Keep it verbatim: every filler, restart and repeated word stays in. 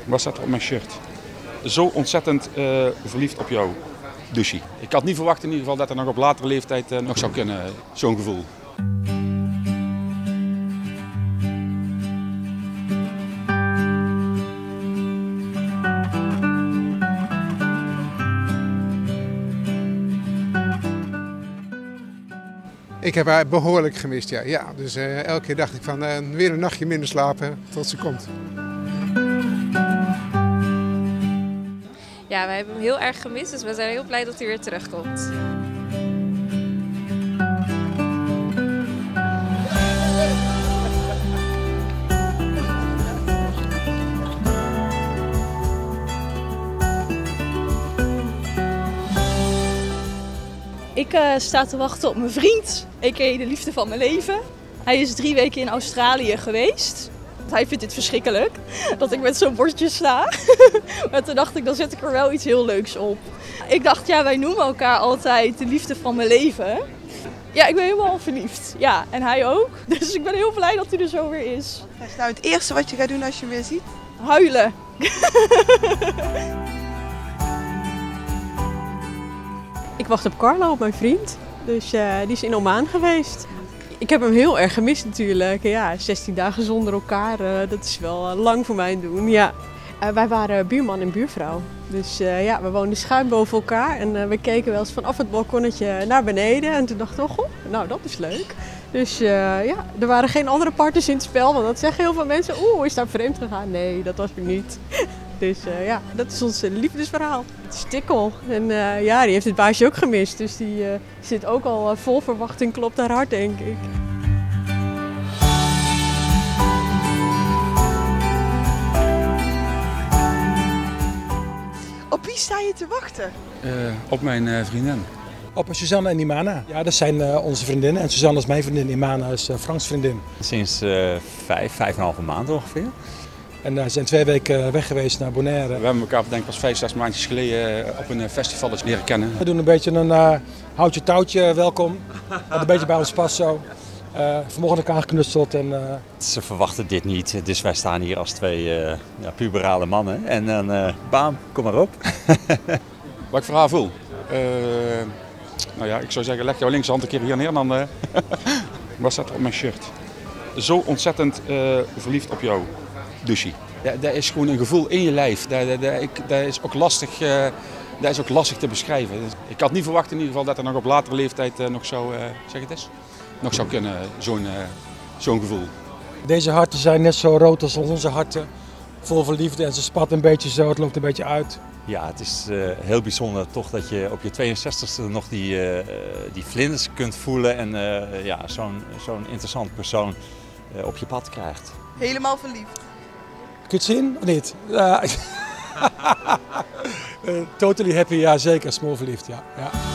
Wat staat er op mijn shirt? Zo ontzettend uh, verliefd op jou, douchie. Ik had niet verwacht in ieder geval dat het nog op latere leeftijd uh, nog zou kunnen, zo'n gevoel. Ik heb haar behoorlijk gemist, ja. ja dus uh, elke keer dacht ik van uh, weer een nachtje minder slapen tot ze komt. Ja, wij hebben hem heel erg gemist, dus we zijn heel blij dat hij weer terugkomt. Ik uh, sta te wachten op mijn vriend, a k a de liefde van mijn leven. Hij is drie weken in Australië geweest. Hij vindt het verschrikkelijk dat ik met zo'n bordje sta. Maar toen dacht ik, dan zet ik er wel iets heel leuks op. Ik dacht, ja, wij noemen elkaar altijd de liefde van mijn leven. Ja, ik ben helemaal verliefd. Ja, en hij ook. Dus ik ben heel blij dat hij er zo weer is. Wat is nou het eerste wat je gaat doen als je hem weer ziet? Huilen. Ik wacht op Carlo, op mijn vriend. Dus uh, die is in Oman geweest. Ik heb hem heel erg gemist natuurlijk. Ja, zestien dagen zonder elkaar, uh, dat is wel uh, lang voor mij doen. Ja. Uh, wij waren buurman en buurvrouw. Dus uh, ja, we woonden schuin boven elkaar. En uh, we keken wel eens vanaf het balkonnetje naar beneden. En toen dachten we, goh, nou dat is leuk. Dus uh, ja, er waren geen andere partners in het spel. Want dat zeggen heel veel mensen, oeh, is daar vreemd gegaan? Nee, dat was er niet. Dus uh, ja, dat is ons liefdesverhaal. Het is Tikkel. En uh, ja, die heeft het baasje ook gemist. Dus die uh, zit ook al uh, vol verwachting, klopt haar hart, denk ik. Op wie sta je te wachten? Uh, op mijn uh, vriendin. Op Suzanne en Imana. Ja, dat zijn uh, onze vriendinnen. En Suzanne is mijn vriendin, Imana is uh, Franks vriendin. Sinds uh, vijf, vijf en een halve maand ongeveer. En we uh, zijn twee weken weg geweest naar Bonaire. We hebben elkaar denk ik pas vijf, zes maandjes geleden op een festival eens leren kennen. We doen een beetje een uh, houtje touwtje welkom. Wat een beetje bij ons past zo. Uh, vanmorgen elkaar geknutseld. En, uh... Ze verwachten dit niet, dus wij staan hier als twee uh, ja, puberale mannen. En dan, uh, bam, kom maar op. Wat ik voor haar voel? Uh, nou ja, ik zou zeggen, leg jouw linkshand een keer hier neer. Dan, uh... Wat staat er op mijn shirt? Zo ontzettend uh, verliefd op jou, douchie. Ja, dat is gewoon een gevoel in je lijf. Dat, dat, dat, ik, dat, is ook lastig, uh, dat is ook lastig te beschrijven. Ik had niet verwacht in ieder geval dat er nog op latere leeftijd uh, nog zou, uh, zeg het eens, nog zou kunnen, zo'n uh, zo'n gevoel. Deze harten zijn net zo rood als onze harten. Vol van liefde en ze spat een beetje zo, het loopt een beetje uit. Ja, het is uh, heel bijzonder toch dat je op je tweeënzestigste nog die, uh, die vlinders kunt voelen en uh, ja, zo'n zo'n interessant persoon uh, op je pad krijgt. Helemaal verliefd. Kun je het zien of niet? Uh, uh, totally happy, ja zeker, smoor verliefd, ja. ja.